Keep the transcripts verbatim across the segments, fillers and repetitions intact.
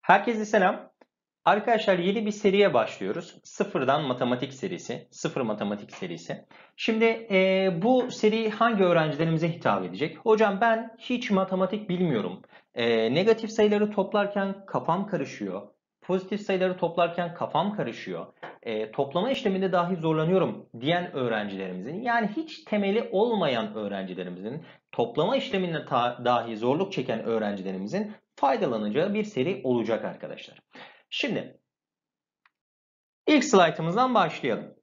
Herkese selam. Arkadaşlar yeni bir seriye başlıyoruz. Sıfırdan matematik serisi. Sıfır matematik serisi. Şimdi e, bu seri hangi öğrencilerimize hitap edecek? Hocam ben hiç matematik bilmiyorum. E, negatif sayıları toplarken kafam karışıyor. Pozitif sayıları toplarken kafam karışıyor. E, toplama işleminde dahi zorlanıyorum diyen öğrencilerimizin, yani hiç temeli olmayan öğrencilerimizin, toplama işleminde ta- dahi zorluk çeken öğrencilerimizin faydalanacağı bir seri olacak arkadaşlar. Şimdi ilk slaytımızdan başlayalım.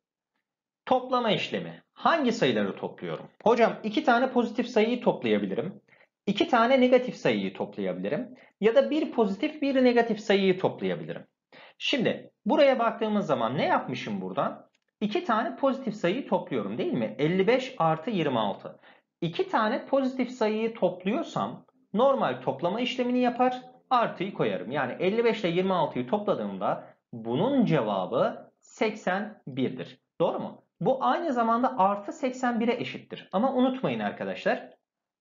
Toplama işlemi. Hangi sayıları topluyorum? Hocam iki tane pozitif sayıyı toplayabilirim. İki tane negatif sayıyı toplayabilirim. Ya da bir pozitif bir negatif sayıyı toplayabilirim. Şimdi buraya baktığımız zaman ne yapmışım buradan? İki tane pozitif sayıyı topluyorum değil mi? elli beş artı yirmi altı. İki tane pozitif sayıyı topluyorsam normal toplama işlemini yapar, artıyı koyarım. Yani elli beş ile yirmi altıyı topladığımda bunun cevabı seksen bir'dir. Doğru mu? Bu aynı zamanda artı seksen bir'e eşittir. Ama unutmayın arkadaşlar,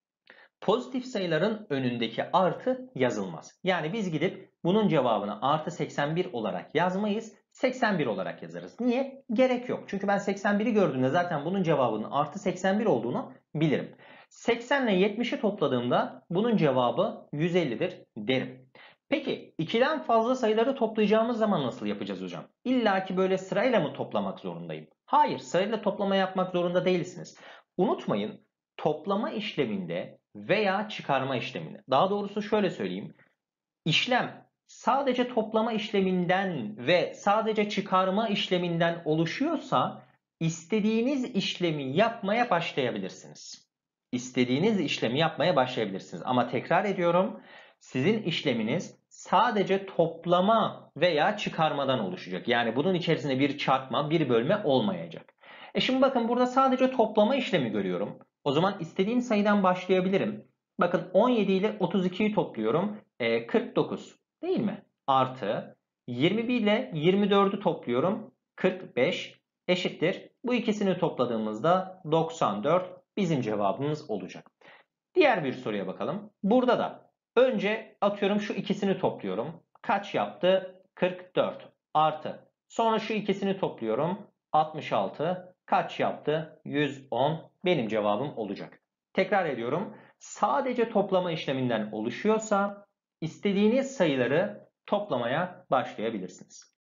pozitif sayıların önündeki artı yazılmaz. Yani biz gidip bunun cevabını artı seksen bir olarak yazmayız, seksen bir olarak yazarız. Niye? Gerek yok. Çünkü ben seksen bir'i gördüğümde zaten bunun cevabının artı seksen bir olduğunu bilirim. seksen ile yetmiş'i topladığımda bunun cevabı yüz elli'dir derim. Peki ikiden fazla sayıları toplayacağımız zaman nasıl yapacağız hocam? İlla ki böyle sırayla mı toplamak zorundayım? Hayır, sırayla toplama yapmak zorunda değilsiniz. Unutmayın, toplama işleminde veya çıkarma işleminde, daha doğrusu şöyle söyleyeyim, işlem sadece toplama işleminden ve sadece çıkarma işleminden oluşuyorsa istediğiniz işlemi yapmaya başlayabilirsiniz. İstediğiniz işlemi yapmaya başlayabilirsiniz. Ama tekrar ediyorum, sizin işleminiz sadece toplama veya çıkarmadan oluşacak. Yani bunun içerisinde bir çarpma, bir bölme olmayacak. E şimdi bakın, burada sadece toplama işlemi görüyorum. O zaman istediğim sayıdan başlayabilirim. Bakın on yedi ile otuz iki'yi topluyorum. E, kırk dokuz değil mi? Artı yirmi bir ile yirmi dörd'ü topluyorum. kırk beş eşittir. Bu ikisini topladığımızda doksan dört bizim cevabımız olacak. Diğer bir soruya bakalım. Burada da önce atıyorum şu ikisini topluyorum. Kaç yaptı? kırk dört artı. Sonra şu ikisini topluyorum. altmış altı. Kaç yaptı? yüz on. Benim cevabım olacak. Tekrar ediyorum. Sadece toplama işleminden oluşuyorsa istediğiniz sayıları toplamaya başlayabilirsiniz.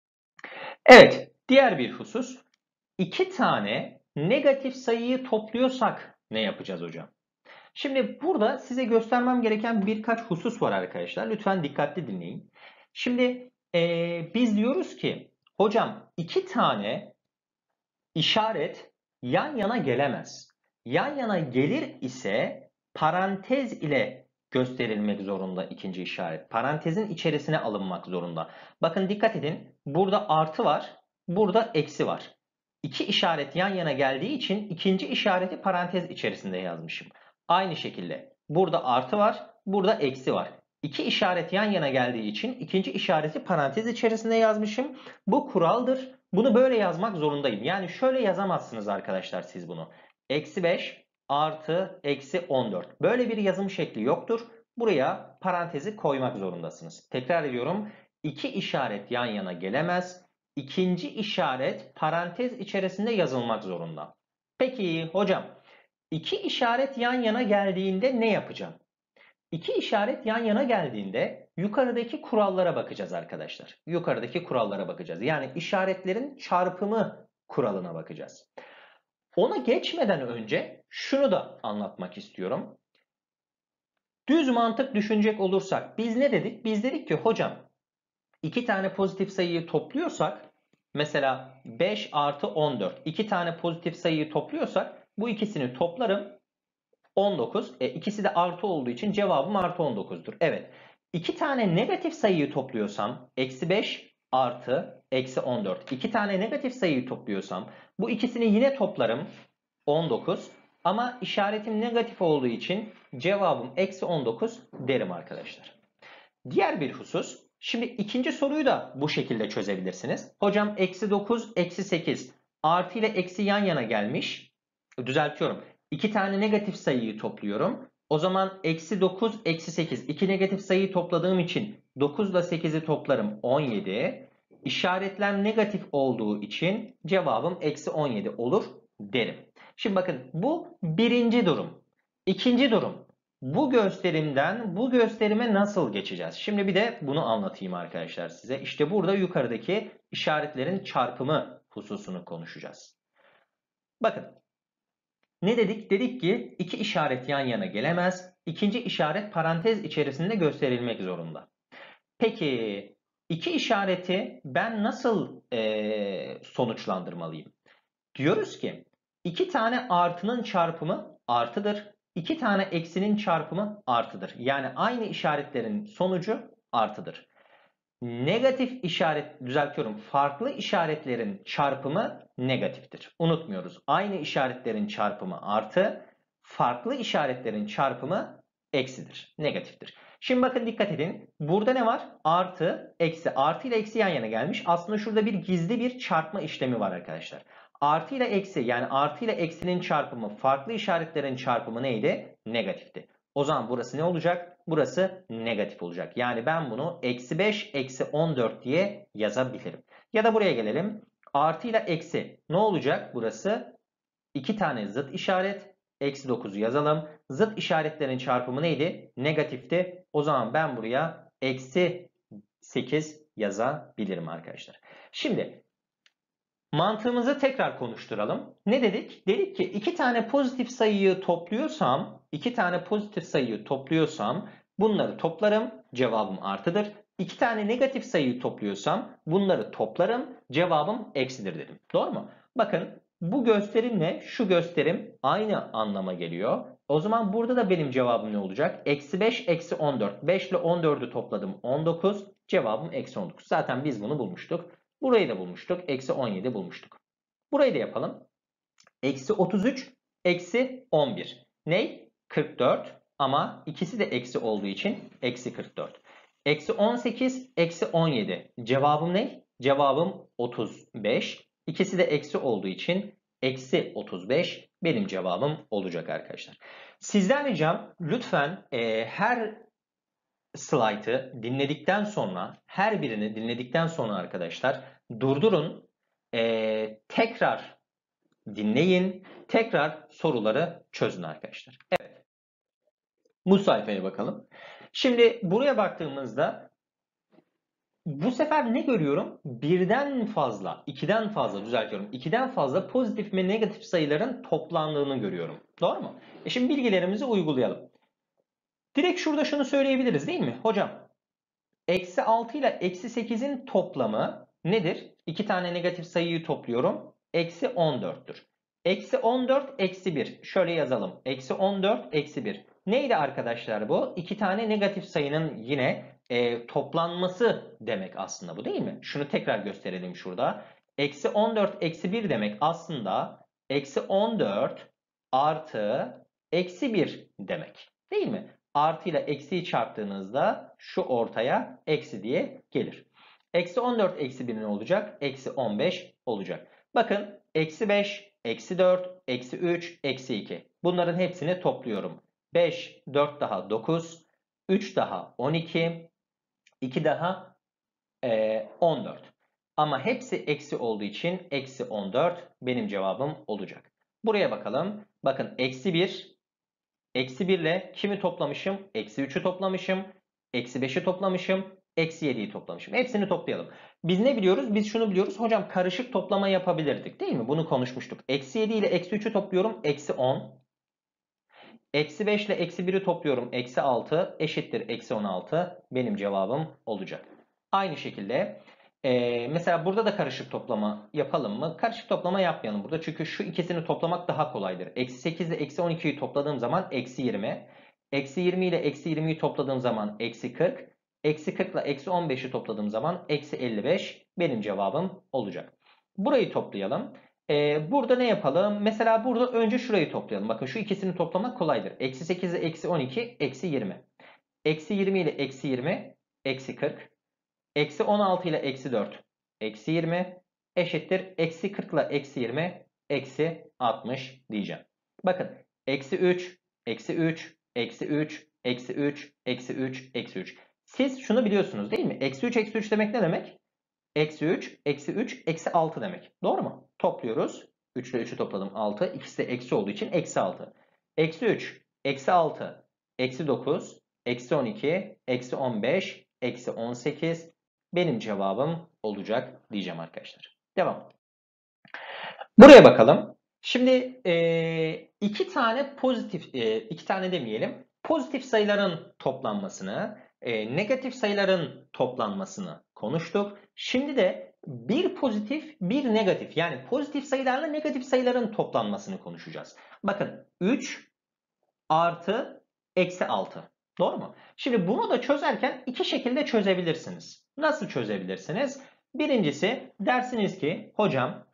Evet, diğer bir husus. İki tane negatif sayıyı topluyorsak ne yapacağız hocam? Şimdi burada size göstermem gereken birkaç husus var arkadaşlar. Lütfen dikkatli dinleyin. Şimdi ee, biz diyoruz ki hocam iki tane işaret yan yana gelemez. Yan yana gelir ise parantez ile gösterilmek zorunda ikinci işaret. Parantezin içerisine alınmak zorunda. Bakın dikkat edin. Burada artı var. Burada eksi var. İki işaret yan yana geldiği için ikinci işareti parantez içerisinde yazmışım. Aynı şekilde burada artı var. Burada eksi var. İki işaret yan yana geldiği için ikinci işareti parantez içerisinde yazmışım. Bu kuraldır. Bunu böyle yazmak zorundayım. Yani şöyle yazamazsınız arkadaşlar siz bunu. Eksi beş artı eksi on dört. Böyle bir yazım şekli yoktur. Buraya parantezi koymak zorundasınız. Tekrar ediyorum. İki işaret yan yana gelemez. İkinci işaret parantez içerisinde yazılmak zorunda. Peki hocam, iki işaret yan yana geldiğinde ne yapacağım? İki işaret yan yana geldiğinde yukarıdaki kurallara bakacağız arkadaşlar. Yukarıdaki kurallara bakacağız. Yani işaretlerin çarpımı kuralına bakacağız. Ona geçmeden önce şunu da anlatmak istiyorum. Düz mantık düşünecek olursak biz ne dedik? Biz dedik ki hocam iki tane pozitif sayıyı topluyorsak, mesela beş artı on dört, iki tane pozitif sayıyı topluyorsak bu ikisini toplarım. on dokuz. E, ikisi de artı olduğu için cevabım artı on dokuz'dur. Evet. İki tane negatif sayıyı topluyorsam eksi beş artı eksi on dört. İki tane negatif sayıyı topluyorsam bu ikisini yine toplarım. on dokuz. Ama işaretim negatif olduğu için cevabım eksi on dokuz derim arkadaşlar. Diğer bir husus. Şimdi ikinci soruyu da bu şekilde çözebilirsiniz. Hocam eksi dokuz, eksi sekiz artı ile eksi yan yana gelmiş. Düzeltiyorum. İki tane negatif sayıyı topluyorum. O zaman eksi dokuz, eksi sekiz. İki negatif sayıyı topladığım için dokuz ile sekizi toplarım on yedi. İşaretler negatif olduğu için cevabım eksi on yedi olur derim. Şimdi bakın bu birinci durum. İkinci durum. Bu gösterimden bu gösterime nasıl geçeceğiz? Şimdi bir de bunu anlatayım arkadaşlar size. İşte burada yukarıdaki işaretlerin çarpımı hususunu konuşacağız. Bakın ne dedik? Dedik ki iki işaret yan yana gelemez. İkinci işaret parantez içerisinde gösterilmek zorunda. Peki iki işareti ben nasıl e, sonuçlandırmalıyım? Diyoruz ki iki tane artının çarpımı artıdır. iki tane eksinin çarpımı artıdır. Yani aynı işaretlerin sonucu artıdır. Negatif işaret, düzeltiyorum, farklı işaretlerin çarpımı negatiftir. Unutmuyoruz. Aynı işaretlerin çarpımı artı, farklı işaretlerin çarpımı eksidir. Negatiftir. Şimdi bakın dikkat edin. Burada ne var? Artı, eksi. Artı ile eksi yan yana gelmiş. Aslında şurada bir gizli bir çarpma işlemi var arkadaşlar. Artı ile eksi, yani artı ile eksinin çarpımı, farklı işaretlerin çarpımı neydi? Negatifti. O zaman burası ne olacak? Burası negatif olacak. Yani ben bunu eksi beş, eksi on dört diye yazabilirim. Ya da buraya gelelim. Artı ile eksi ne olacak? Burası iki tane zıt işaret. Eksi dokuzu yazalım. Zıt işaretlerin çarpımı neydi? Negatifti. O zaman ben buraya eksi sekiz yazabilirim arkadaşlar. Şimdi mantığımızı tekrar konuşturalım. Ne dedik? Dedik ki iki tane pozitif sayıyı topluyorsam, iki tane pozitif sayıyı topluyorsam bunları toplarım, cevabım artıdır. İki tane negatif sayıyı topluyorsam bunları toplarım, cevabım eksidir dedim. Doğru mu? Bakın bu gösterimle şu gösterim aynı anlama geliyor. O zaman burada da benim cevabım ne olacak? Eksi beş, eksi on dört. beş ile on dördü topladım on dokuz. Cevabım eksi on dokuz. Zaten biz bunu bulmuştuk. Burayı da bulmuştuk. Eksi on yedi bulmuştuk. Burayı da yapalım. Eksi otuz üç, eksi on bir. Ney? kırk dört ama ikisi de eksi olduğu için eksi kırk dört. Eksi on sekiz, eksi on yedi. Cevabım ne? Cevabım otuz beş. İkisi de eksi olduğu için eksi otuz beş benim cevabım olacak arkadaşlar. Sizden ricam lütfen e, her slaytı dinledikten sonra, her birini dinledikten sonra arkadaşlar durdurun, e, tekrar dinleyin, tekrar soruları çözün arkadaşlar. Evet, bu sayfaya bakalım. Şimdi buraya baktığımızda bu sefer ne görüyorum? Birden fazla, ikiden fazla düzeltiyorum. ikiden fazla pozitif ve negatif sayıların toplandığını görüyorum. Doğru mu? E şimdi bilgilerimizi uygulayalım. Direkt şurada şunu söyleyebiliriz değil mi? Hocam, eksi altı ile eksi sekizin toplamı nedir? İki tane negatif sayıyı topluyorum. Eksi on dörttür. Eksi on dört, eksi bir. Şöyle yazalım. Eksi on dört, eksi bir. Neydi arkadaşlar bu? İki tane negatif sayının yine e, toplanması demek aslında bu değil mi? Şunu tekrar gösterelim şurada. Eksi on dört, eksi bir demek aslında eksi on dört artı eksi bir demek. Değil mi? Artı ile eksiyi çarptığınızda şu ortaya eksi diye gelir. Eksi on dört eksi bir ne olacak? Eksi on beş olacak. Bakın eksi beş, eksi dört, eksi üç, eksi iki. Bunların hepsini topluyorum. beş, dört daha dokuz, üç daha on iki, iki daha e, on dört. Ama hepsi eksi olduğu için eksi on dört benim cevabım olacak. Buraya bakalım. Bakın eksi bir, eksi bir ile kimi toplamışım? Eksi üçü toplamışım. Eksi beşi toplamışım. Eksi yediyi toplamışım. Hepsini toplayalım. Biz ne biliyoruz? Biz şunu biliyoruz. Hocam karışık toplama yapabilirdik değil mi? Bunu konuşmuştuk. Eksi yedi ile eksi üçü topluyorum. Eksi on. Eksi beş ile eksi biri topluyorum. Eksi altı eşittir. Eksi on altı. Benim cevabım olacak. Aynı şekilde e, mesela burada da karışık toplama yapalım mı? Karışık toplama yapmayalım burada. Çünkü şu ikisini toplamak daha kolaydır. Eksi sekiz ile eksi on ikiyi topladığım zaman eksi yirmi. Eksi yirmi ile eksi yirmiyi topladığım zaman eksi kırk. Eksi kırk ile eksi on beşi topladığım zaman eksi elli beş. Benim cevabım olacak. Burayı toplayalım. Ee, burada ne yapalım? Mesela burada önce şurayı toplayalım. Bakın şu ikisini toplamak kolaydır. Eksi sekiz ile eksi on iki, eksi yirmi. Eksi yirmi ile eksi yirmi, eksi kırk. Eksi on altı ile eksi dört, eksi yirmi eşittir. Eksi kırk ile eksi yirmi, eksi altmış diyeceğim. Bakın eksi üç, eksi üç, eksi üç, eksi üç, eksi üç, eksi üç. Siz şunu biliyorsunuz değil mi? Eksi üç, eksi üç demek ne demek? Eksi üç, eksi üç, eksi altı demek. Doğru mu? Topluyoruz. üç ile üçü topladım altı. İkisi de eksi olduğu için eksi altı. Eksi üç, eksi altı, eksi dokuz, eksi on iki, eksi on beş, eksi on sekiz. Benim cevabım olacak diyeceğim arkadaşlar. Devam. Buraya bakalım. Şimdi e, iki tane pozitif, e, iki tane demeyelim. Pozitif sayıların toplanmasını, e, negatif sayıların toplanmasını konuştuk. Şimdi de bir pozitif, bir negatif, yani pozitif sayılarla negatif sayıların toplanmasını konuşacağız. Bakın üç artı eksi altı. Doğru mu? Şimdi bunu da çözerken iki şekilde çözebilirsiniz. Nasıl çözebilirsiniz? Birincisi dersiniz ki hocam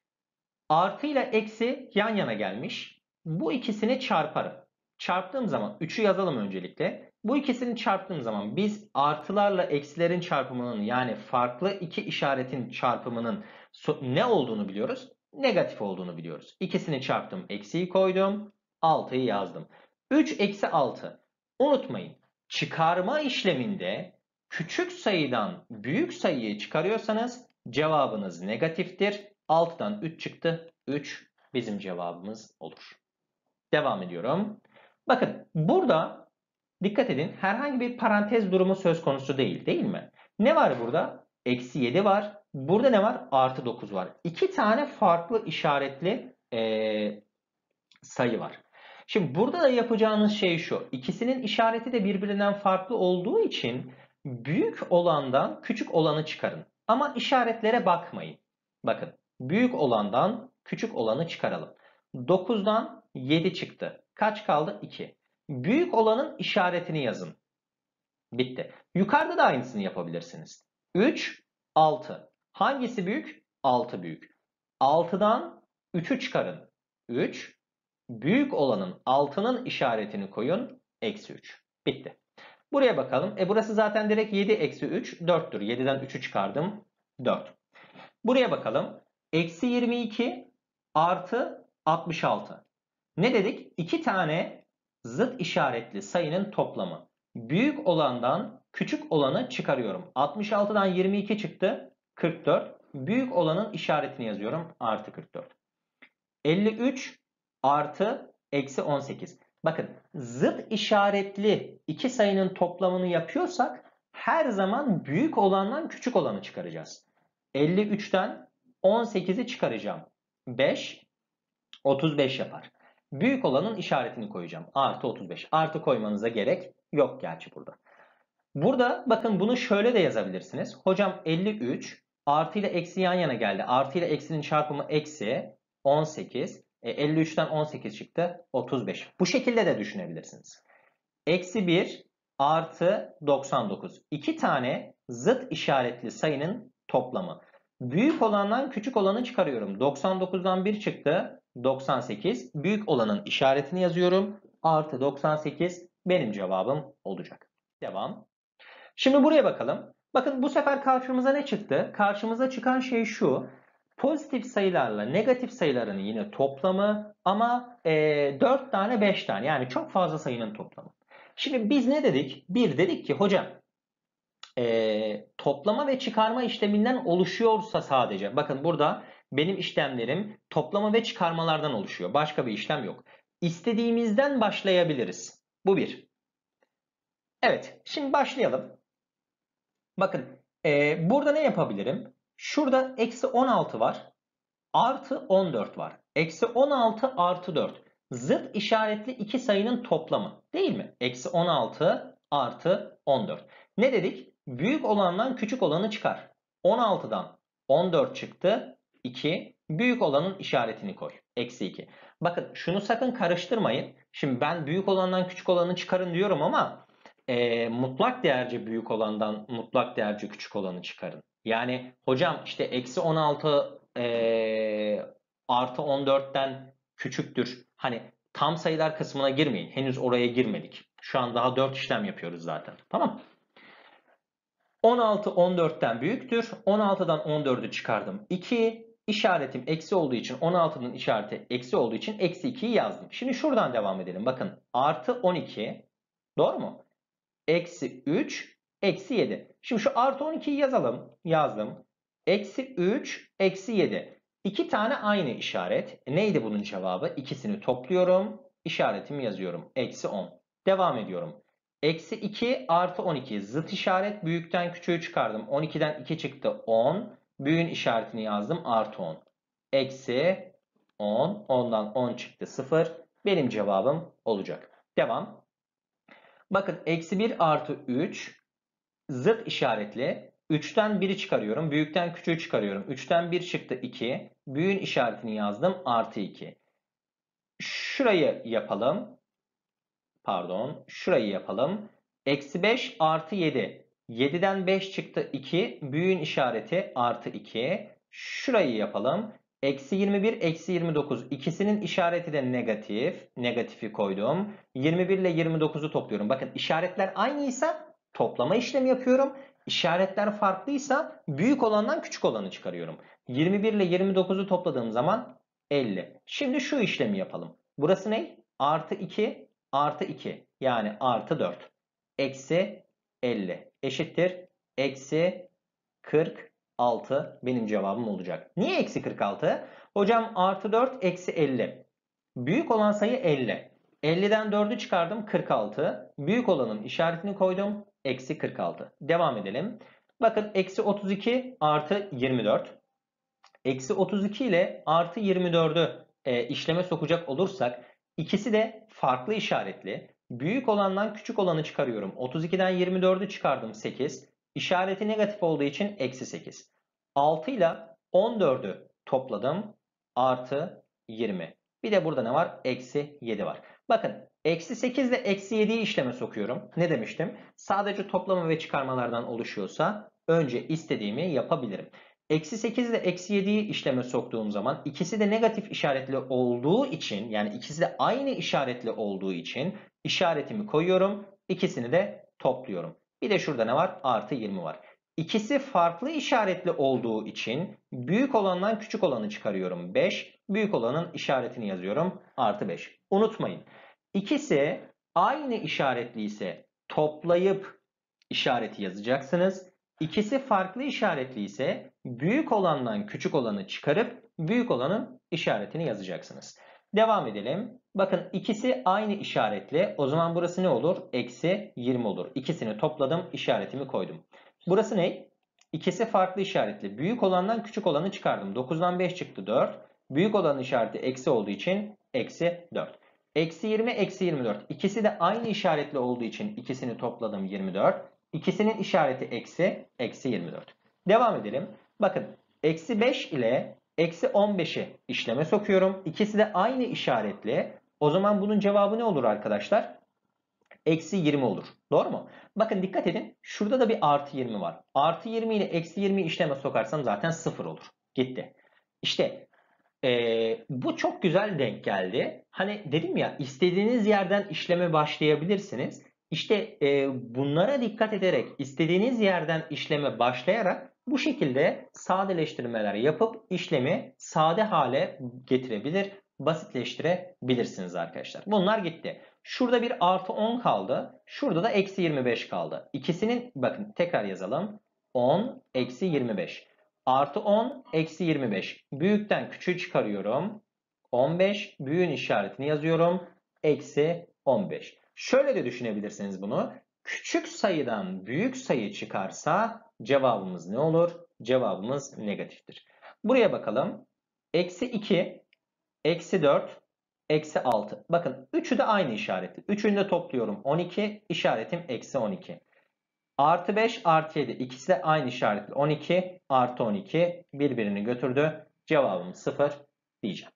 artı ile eksi yan yana gelmiş. Bu ikisini çarparım. Çarptığım zaman üçü yazalım öncelikle. Bu ikisini çarptığım zaman biz artılarla eksilerin çarpımının, yani farklı iki işaretin çarpımının ne olduğunu biliyoruz? Negatif olduğunu biliyoruz. İkisini çarptım, eksiyi koydum, altıyı yazdım. üç eksi altı. Unutmayın, çıkarma işleminde küçük sayıdan büyük sayıyı çıkarıyorsanız cevabınız negatiftir. altıdan üç çıktı. üç bizim cevabımız olur. Devam ediyorum. Bakın burada dikkat edin, herhangi bir parantez durumu söz konusu değil, değil mi? Ne var burada? Eksi yedi var. Burada ne var? Artı dokuz var. İki tane farklı işaretli ee, sayı var. Şimdi burada da yapacağınız şey şu. İkisinin işareti de birbirinden farklı olduğu için büyük olandan küçük olanı çıkarın. Ama işaretlere bakmayın. Bakın, büyük olandan küçük olanı çıkaralım. dokuzdan yedi çıktı. Kaç kaldı? iki. Büyük olanın işaretini yazın. Bitti. Yukarıda da aynısını yapabilirsiniz. üç, altı. Hangisi büyük? altı büyük. altıdan üçü çıkarın. üç. Büyük olanın altının işaretini koyun. Eksi üç. Bitti. Buraya bakalım. E burası zaten direkt yedi eksi üç. dörttür. yediden üçü çıkardım. dört. Buraya bakalım. Eksi yirmi iki artı altmış altı. Ne dedik? İki tane zıt işaretli sayının toplamı. Büyük olandan küçük olanı çıkarıyorum. altmış altıdan yirmi iki çıktı. kırk dört. Büyük olanın işaretini yazıyorum. Artı kırk dört. elli üç artı eksi on sekiz. Bakın, zıt işaretli iki sayının toplamını yapıyorsak her zaman büyük olandan küçük olanı çıkaracağız. elli üçten on sekizi çıkaracağım. beş, otuz beş yapar. Büyük olanın işaretini koyacağım. Artı otuz beş. Artı koymanıza gerek yok gerçi burada. Burada bakın bunu şöyle de yazabilirsiniz. Hocam elli üç artı ile eksi yan yana geldi. Artı ile eksinin çarpımı eksi on sekiz. E, elli üçten on sekiz çıktı. otuz beş. Bu şekilde de düşünebilirsiniz. Eksi bir artı doksan dokuz. İki tane zıt işaretli sayının toplamı. Büyük olandan küçük olanı çıkarıyorum. doksan dokuzdan bir çıktı. doksan sekiz. Büyük olanın işaretini yazıyorum. Artı doksan sekiz benim cevabım olacak. Devam. Şimdi buraya bakalım. Bakın bu sefer karşımıza ne çıktı? Karşımıza çıkan şey şu. Pozitif sayılarla negatif sayıların yine toplamı ama e, dört tane beş tane, yani çok fazla sayının toplamı. Şimdi biz ne dedik? Bir dedik ki hocam e, toplama ve çıkarma işleminden oluşuyorsa sadece. Bakın burada benim işlemlerim toplama ve çıkarmalardan oluşuyor. Başka bir işlem yok. İstediğimizden başlayabiliriz. Bu bir. Evet, şimdi başlayalım. Bakın e, burada ne yapabilirim? Şurada eksi on altı var. Artı on dört var. Eksi on altı artı dört. Zıt işaretli iki sayının toplamı. Değil mi? Eksi on altı artı on dört. Ne dedik? Büyük olandan küçük olanı çıkar. on altıdan on dört çıktı. iki. Büyük olanın işaretini koy. Eksi iki. Bakın şunu sakın karıştırmayın. Şimdi ben büyük olandan küçük olanı çıkarın diyorum ama e, mutlak değerce büyük olandan mutlak değerce küçük olanı çıkarın. Yani hocam işte eksi on altı e, artı on dörtten küçüktür. Hani tam sayılar kısmına girmeyin. Henüz oraya girmedik. Şu an daha dört işlem yapıyoruz zaten. Tamam. on altı on dörtten büyüktür. on altıdan on dördü çıkardım. iki. İşaretim eksi olduğu için, on altının işareti eksi olduğu için eksi ikiyi yazdım. Şimdi şuradan devam edelim. Bakın artı on iki. Doğru mu? Eksi üç Eksi yedi. Şimdi şu artı on ikiyi yazalım. Yazdım. Eksi üç, eksi yedi. İki tane aynı işaret. E neydi bunun cevabı? İkisini topluyorum. İşaretimi yazıyorum. Eksi on. Devam ediyorum. Eksi iki artı on iki. Zıt işaret. Büyükten küçüğü çıkardım. on ikiden iki çıktı. on. Büyüğün işaretini yazdım. Artı on. Eksi on. ondan on çıktı. sıfır. Benim cevabım olacak. Devam. Bakın eksi bir artı üç. Zıt işaretli. üçten biri çıkarıyorum. Büyükten küçüğü çıkarıyorum. üçten bir çıktı. iki. Büyüğün işaretini yazdım. Artı iki. Şurayı yapalım. Pardon. Şurayı yapalım. Eksi beş artı yedi. yediden beş çıktı. iki. Büyüğün işareti artı iki. Şurayı yapalım. Eksi yirmi bir, eksi yirmi dokuz. İkisinin işareti de negatif. Negatifi koydum. yirmi bir ile yirmi dokuzu topluyorum. Bakın işaretler aynıysa toplama işlemi yapıyorum. İşaretler farklıysa büyük olandan küçük olanı çıkarıyorum. yirmi bir ile yirmi dokuzu topladığım zaman elli. Şimdi şu işlemi yapalım. Burası ne? Artı iki artı iki. Yani artı dört. Eksi elli. Eşittir. Eksi kırk altı benim cevabım olacak. Niye eksi kırk altı? Hocam artı dört eksi elli. Büyük olan sayı elli. elliden dördü çıkardım kırk altı. Büyük olanın işaretini koydum. Eksi kırk altı. Devam edelim. Bakın eksi otuz iki artı yirmi dört. Eksi otuz iki ile artı yirmi dördü e, işleme sokacak olursak ikisi de farklı işaretli. Büyük olandan küçük olanı çıkarıyorum. otuz ikiden yirmi dördü çıkardım sekiz. İşareti negatif olduğu için eksi sekiz. altı ile on dördü topladım. Artı yirmi. Bir de burada ne var? Eksi yedi var. Bakın eksi sekiz ile eksi yediyi işleme sokuyorum. Ne demiştim? Sadece toplama ve çıkarmalardan oluşuyorsa önce istediğimi yapabilirim. Eksi sekiz ile eksi yediyi işleme soktuğum zaman ikisi de negatif işaretli olduğu için, yani ikisi de aynı işaretli olduğu için işaretimi koyuyorum. İkisini de topluyorum. Bir de şurada ne var? Artı yirmi var. İkisi farklı işaretli olduğu için büyük olandan küçük olanı çıkarıyorum. beş. Büyük olanın işaretini yazıyorum. Artı beş. Unutmayın. İkisi aynı işaretli ise toplayıp işareti yazacaksınız. İkisi farklı işaretli ise büyük olandan küçük olanı çıkarıp büyük olanın işaretini yazacaksınız. Devam edelim. Bakın ikisi aynı işaretli. O zaman burası ne olur? Eksi yirmi olur. İkisini topladım. İşaretimi koydum. Burası ne? İkisi farklı işaretli. Büyük olandan küçük olanı çıkardım. dokuzdan beş çıktı dört. Büyük olanın işareti eksi olduğu için eksi dört. Eksi yirmi, eksi yirmi dört. İkisi de aynı işaretli olduğu için ikisini topladım yirmi dört. İkisinin işareti eksi, eksi yirmi dört. Devam edelim. Bakın eksi beş ile eksi on beşi işleme sokuyorum. İkisi de aynı işaretli. O zaman bunun cevabı ne olur arkadaşlar? Eksi yirmi olur. Doğru mu? Bakın dikkat edin. Şurada da bir artı yirmi var. Artı yirmi ile eksi yirmi işleme sokarsam zaten sıfır olur. Gitti. İşte ee, bu çok güzel denk geldi. Hani dedim ya, istediğiniz yerden işleme başlayabilirsiniz. İşte e, bunlara dikkat ederek istediğiniz yerden işleme başlayarak bu şekilde sadeleştirmeler yapıp işlemi sade hale getirebilir, basitleştirebilirsiniz arkadaşlar. Bunlar gitti. Şurada bir artı on kaldı. Şurada da eksi yirmi beş kaldı. İkisinin, bakın tekrar yazalım. on eksi yirmi beş. Artı on eksi yirmi beş. Büyükten küçüğü çıkarıyorum. on beş. Büyüğün işaretini yazıyorum. Eksi on beş. Şöyle de düşünebilirsiniz bunu. Küçük sayıdan büyük sayı çıkarsa cevabımız ne olur? Cevabımız negatiftir. Buraya bakalım. Eksi iki, eksi dört, eksi altı. Bakın üçü de aynı işaretli. Üçünü de topluyorum. on iki, işaretim eksi on iki. Artı beş artı yedi. İkisi de aynı işaretli. on iki artı on iki birbirini götürdü. Cevabım sıfır diyeceğim.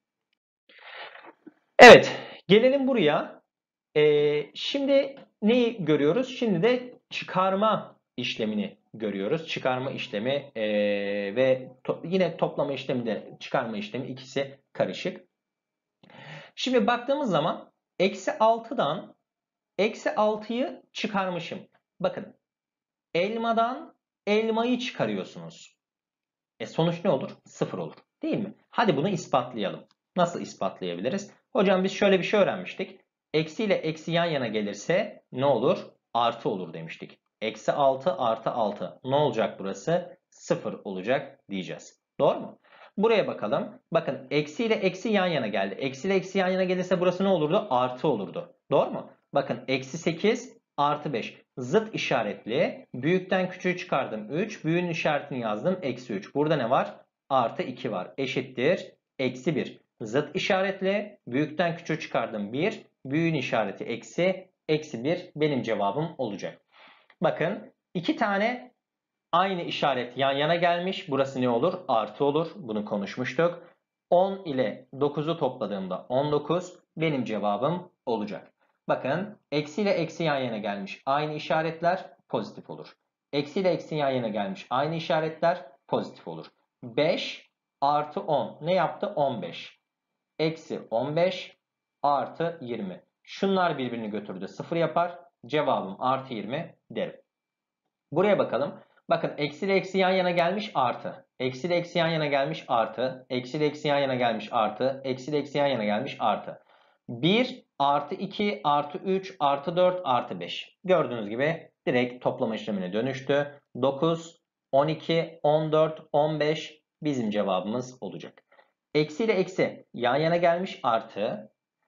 Evet. Gelelim buraya. Ee, şimdi neyi görüyoruz? Şimdi de çıkarma işlemini görüyoruz. Çıkarma işlemi ee, ve to yine toplama işlemi de çıkarma işlemi, ikisi karışık. Şimdi baktığımız zaman eksi altıdan eksi altıyı çıkarmışım. Bakın. Elmadan elmayı çıkarıyorsunuz. E sonuç ne olur? Sıfır olur. Değil mi? Hadi bunu ispatlayalım. Nasıl ispatlayabiliriz? Hocam biz şöyle bir şey öğrenmiştik. Eksi ile eksi yan yana gelirse ne olur? Artı olur demiştik. Eksi altı artı altı. Ne olacak burası? sıfır olacak diyeceğiz. Doğru mu? Buraya bakalım. Bakın eksi ile eksi yan yana geldi. Eksi ile eksi yan yana gelirse burası ne olurdu? Artı olurdu. Doğru mu? Bakın eksi sekiz artı beş. Zıt işaretli. Büyükten küçüğü çıkardım üç. Büyüğün işaretini yazdım. Eksi üç. Burada ne var? Artı iki var. Eşittir. Eksi bir. Zıt işaretli. Büyükten küçüğü çıkardım bir. Büyüğün işareti eksi. Eksi bir benim cevabım olacak. Bakın iki tane aynı işaret yan yana gelmiş. Burası ne olur? Artı olur. Bunu konuşmuştuk. on ile dokuzu topladığımda on dokuz benim cevabım olacak. Bakın eksi ile eksi yan yana gelmiş. Aynı işaretler pozitif olur. Eksi ile eksi yan yana gelmiş. Aynı işaretler pozitif olur. beş artı on ne yaptı? on beş. Eksi on beş artı yirmi. Şunlar birbirini götürdü. sıfır yapar. Cevabım artı yirmi derim. Buraya bakalım. Bakın eksi ile eksi yan yana gelmiş artı. Eksi ile eksi yan yana gelmiş artı. Eksi ile eksi yan yana gelmiş artı. Eksi ile eksi yan yana gelmiş artı. bir artı iki artı üç artı dört artı beş. Gördüğünüz gibi direkt toplama işlemine dönüştü. dokuz, on iki, on dört, on beş bizim cevabımız olacak. Eksi ile eksi yan yana gelmiş artı.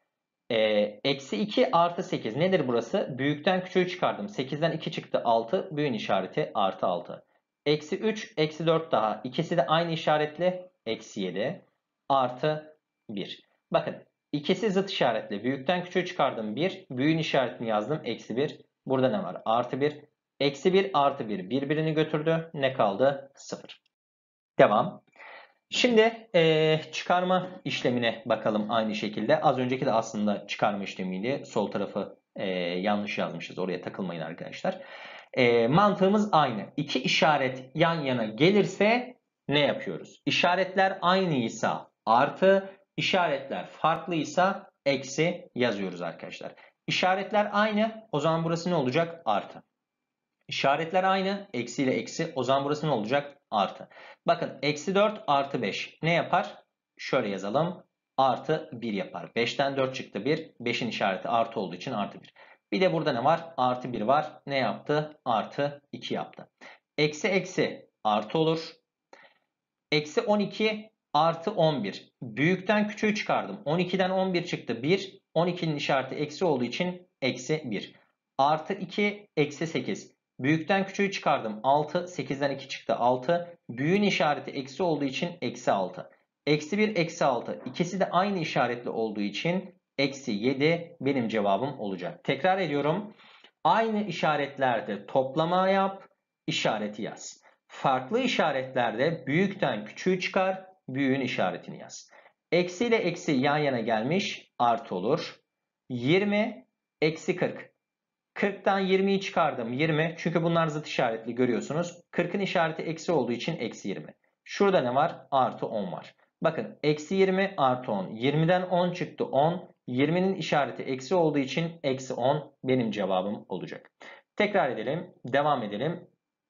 Ee, eksi iki artı sekiz nedir burası? Büyükten küçüğü çıkardım. sekizden iki çıktı altı. Büyüğün işareti artı altı. Eksi üç, eksi dört daha. İkisi de aynı işaretli. Eksi yedi artı bir. Bakın ikisi zıt işaretli. Büyükten küçüğü çıkardım bir. Büyüğün işaretini yazdım. Eksi bir. Burada ne var? Artı bir. Eksi bir artı bir birbirini götürdü. Ne kaldı? sıfır. Devam. Şimdi e, çıkarma işlemine bakalım aynı şekilde. Az önceki de aslında çıkarma işlemiydi. Sol tarafı e, yanlış yazmışız. Oraya takılmayın arkadaşlar. E, mantığımız aynı. İki işaret yan yana gelirse ne yapıyoruz? İşaretler aynıysa artı, işaretler farklıysa eksi yazıyoruz arkadaşlar. İşaretler aynı. O zaman burası ne olacak? Artı. İşaretler aynı. Eksi ile eksi. O zaman burası ne olacak? Artı. Bakın eksi dört artı beş ne yapar? Şöyle yazalım. Artı bir yapar. beşten dört çıktı bir. beşin işareti artı olduğu için artı bir. Bir de burada ne var? Artı bir var. Ne yaptı? Artı iki yaptı. Eksi eksi artı olur. Eksi on iki artı on bir. Büyükten küçüğü çıkardım. on ikiden on bir çıktı bir. on ikinin işareti eksi olduğu için eksi bir. Artı iki eksi sekiz. Büyükten küçüğü çıkardım. altı. sekizden iki çıktı altı. Büyüğün işareti eksi olduğu için eksi altı. Eksi bir eksi altı. İkisi de aynı işaretli olduğu için eksi yedi benim cevabım olacak. Tekrar ediyorum. Aynı işaretlerde toplama yap, işareti yaz. Farklı işaretlerde büyükten küçüğü çıkar, büyüğün işaretini yaz. Eksi ile eksi yan yana gelmiş, artı olur. yirmi, eksi kırk. kırktan yirmiyi çıkardım, yirmi. Çünkü bunlar zıt işaretli görüyorsunuz. kırkın işareti eksi olduğu için eksi yirmi. Şurada ne var? Artı on var. Bakın eksi yirmi artı on. yirmiden on çıktı on. yirminin işareti eksi olduğu için eksi on benim cevabım olacak. Tekrar edelim. Devam edelim.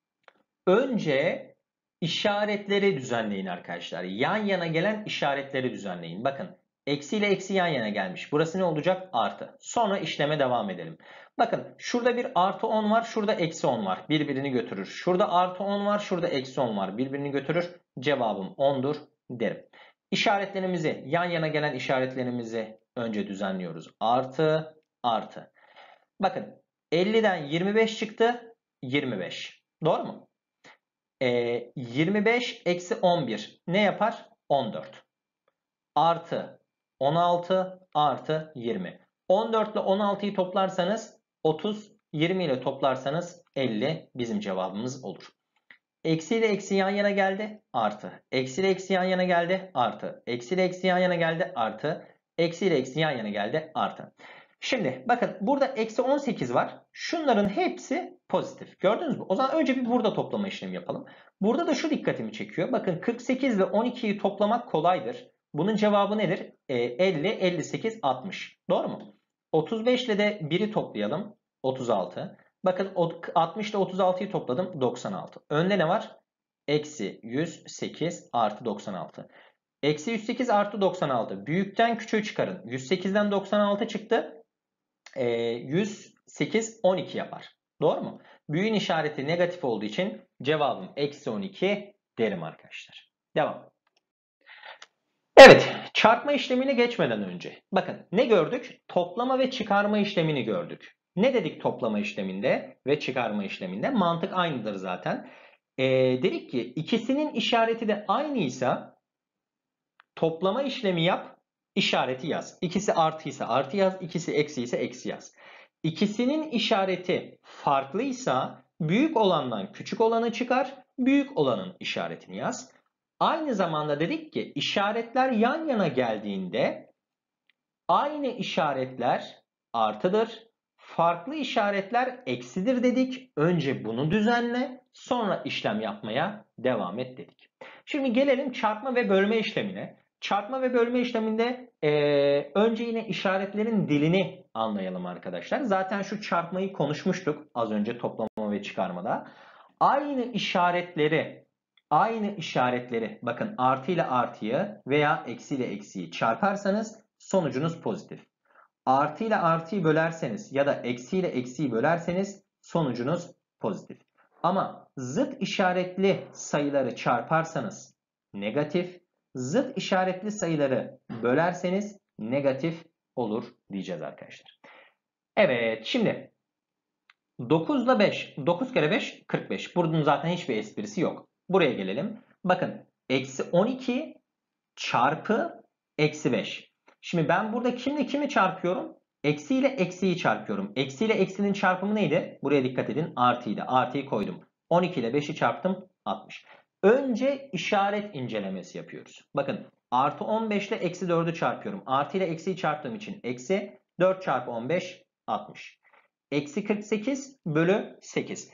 Önce işaretleri düzenleyin arkadaşlar. Yan yana gelen işaretleri düzenleyin. Bakın eksi ile eksi yan yana gelmiş. Burası ne olacak? Artı. Sonra işleme devam edelim. Bakın şurada bir artı on var. Şurada eksi on var. Birbirini götürür. Şurada artı on var. Şurada eksi on var. Birbirini götürür. Cevabım on'dur derim. İşaretlerimizi, yan yana gelen işaretlerimizi önce düzenliyoruz. Artı, artı. Bakın elliden yirmi beş çıktı. yirmi beş. Doğru mu? E, yirmi beş eksi on bir ne yapar? on dört. Artı on altı artı yirmi. on dört ile on altıyı toplarsanız otuz, yirmi ile toplarsanız elli bizim cevabımız olur. Eksi ile eksi yan yana geldi. Artı. Eksi ile eksi yan yana geldi. Artı. Eksi ile eksi yan yana geldi. Artı. Eksi ile eksi yan yana geldi. Artı. Şimdi bakın burada eksi on sekiz var. Şunların hepsi pozitif. Gördünüz mü? O zaman önce bir burada toplama işlemi yapalım. Burada da şu dikkatimi çekiyor. Bakın kırk sekiz ve on ikiyi toplamak kolaydır. Bunun cevabı nedir? E, elli, elli sekiz, altmış. Doğru mu? otuz beş ile de biri toplayalım. otuz altı. Bakın altmış ile otuz altıyı topladım. doksan altı. Önde ne var? Eksi yüz sekiz artı doksan altı. Eksi yüz sekiz artı doksan altı. Büyükten küçüğü çıkarın. yüz sekizden doksan altı çıktı. E, yüz sekiz on iki yapar. Doğru mu? Büyüğün işareti negatif olduğu için cevabım eksi on iki derim arkadaşlar. Devam. Evet, çarpma işlemine geçmeden önce bakın ne gördük? Toplama ve çıkarma işlemini gördük. Ne dedik toplama işleminde ve çıkarma işleminde? Mantık aynıdır zaten. Ee, dedik ki ikisinin işareti de aynıysa toplama işlemi yap, işareti yaz. İkisi artıysa artı yaz, ikisi eksi ise eksi yaz. İkisinin işareti farklıysa büyük olandan küçük olanı çıkar, büyük olanın işaretini yaz. Aynı zamanda dedik ki işaretler yan yana geldiğinde aynı işaretler artıdır, farklı işaretler eksidir dedik. Önce bunu düzenle, sonra işlem yapmaya devam et dedik. Şimdi gelelim çarpma ve bölme işlemine. Çarpma ve bölme işleminde e, önce yine işaretlerin dilini anlayalım arkadaşlar. Zaten şu çarpmayı konuşmuştuk az önce toplama ve çıkarmada. Aynı işaretleri Aynı işaretleri bakın artı ile artıyı veya eksi ile eksiyi çarparsanız sonucunuz pozitif. Artı ile artıyı bölerseniz ya da eksi ile eksiyi bölerseniz sonucunuz pozitif. Ama zıt işaretli sayıları çarparsanız negatif, zıt işaretli sayıları bölerseniz negatif olur diyeceğiz arkadaşlar. Evet, şimdi dokuz ile beş, dokuz kere beş kırk beş. Bunun zaten hiçbir esprisi yok. Buraya gelelim. Bakın eksi on iki çarpı eksi beş. Şimdi ben burada kimle kimi çarpıyorum? Eksi ile eksiyi çarpıyorum. Eksi ile eksinin çarpımı neydi? Buraya dikkat edin. Artıydı. Artıyı koydum. on iki ile beşi çarptım. altmış. Önce işaret incelemesi yapıyoruz. Bakın artı on beş ile eksi dördü çarpıyorum. Artı ile eksiyi çarptığım için eksi dört çarpı on beş altmış. Eksi kırk sekiz bölü sekiz.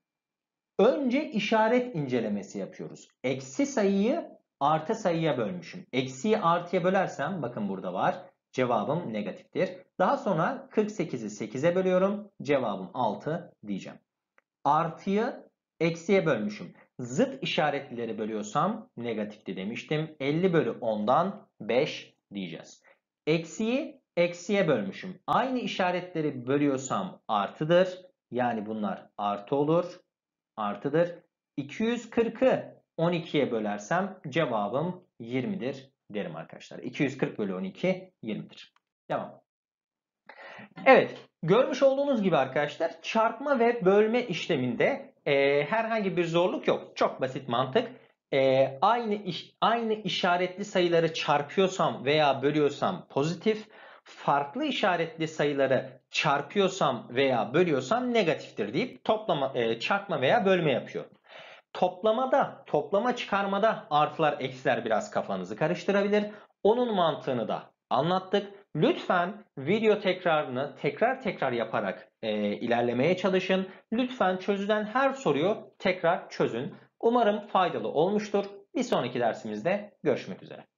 Önce işaret incelemesi yapıyoruz. Eksi sayıyı artı sayıya bölmüşüm. Eksiyi artıya bölersem bakın burada var. Cevabım negatiftir. Daha sonra kırk sekizi sekize bölüyorum. Cevabım altı diyeceğim. Artıyı eksiye bölmüşüm. Zıt işaretlileri bölüyorsam negatifti demiştim. elli bölü ondan beş diyeceğiz. Eksiyi eksiye bölmüşüm. Aynı işaretleri bölüyorsam artıdır. Yani bunlar artı olur. Artıdır. iki yüz kırkı on ikiye bölersem cevabım yirmidir derim arkadaşlar. iki yüz kırk bölü on iki yirmidir. Devam. Evet, görmüş olduğunuz gibi arkadaşlar çarpma ve bölme işleminde e, herhangi bir zorluk yok. Çok basit mantık. E, aynı iş, aynı işaretli sayıları çarpıyorsam veya bölüyorsam pozitif, farklı işaretli sayıları çarpıyorsam veya bölüyorsam negatiftir deyip toplama, e, çarpma veya bölme yapıyor. Toplamada, toplama çıkarmada artılar eksiler biraz kafanızı karıştırabilir. Onun mantığını da anlattık. Lütfen video tekrarını tekrar tekrar yaparak e, ilerlemeye çalışın. Lütfen çözülen her soruyu tekrar çözün. Umarım faydalı olmuştur. Bir sonraki dersimizde görüşmek üzere.